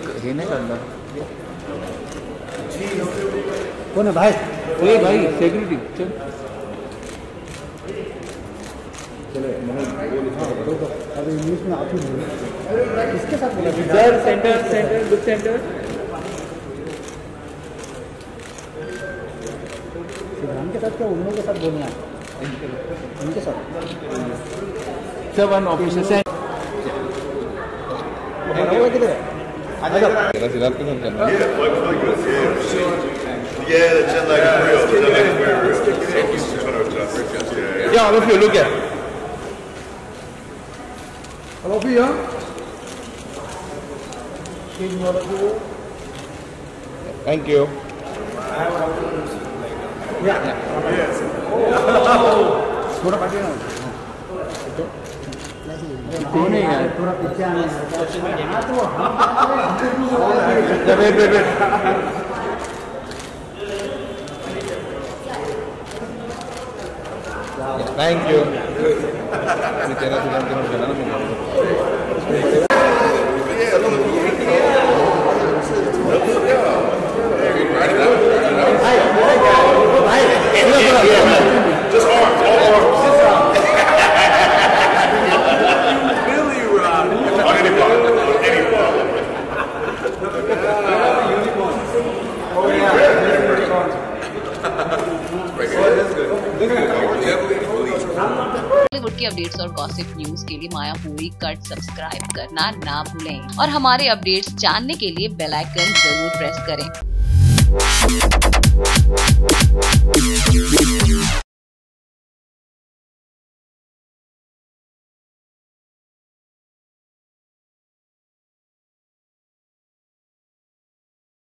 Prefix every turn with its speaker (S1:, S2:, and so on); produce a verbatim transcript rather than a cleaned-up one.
S1: हे नाही करणार
S2: कौन है भाई?
S1: ए भाई सिक्योरिटी चल
S2: चलो अभी इंग्लिश में आप ही बोलो किसके साथ बोला
S1: sir centre centre look centre
S2: Siddhant के साथ क्या उन लोगों के साथ बोलना है उनके साथ
S1: सर वन ऑफिसर से
S2: किधर है
S3: तेरा सिद्धार्थ के साथ करना है
S4: Yeah, the jet lag is real. The jet lag is very real.
S1: या अब यू लुक है
S2: हेलो भैया
S3: थैंक यू
S2: थोड़ा पार्टी ना
S1: कौन है यार
S2: थोड़ा पीछे आना
S1: wait wait wait
S3: thank you तेरा सिद्धांत के साथ करना ना
S4: Just arms, all arms. Billy Rob. On any ball, on any ball.
S2: Oh yeah.
S5: Bollywood की अपडेट्स और गॉसिप न्यूज के लिए माया पूरी कट सब्सक्राइब करना ना भूलें और हमारे अपडेट्स जानने के लिए बेल आइकन जरूर प्रेस करें।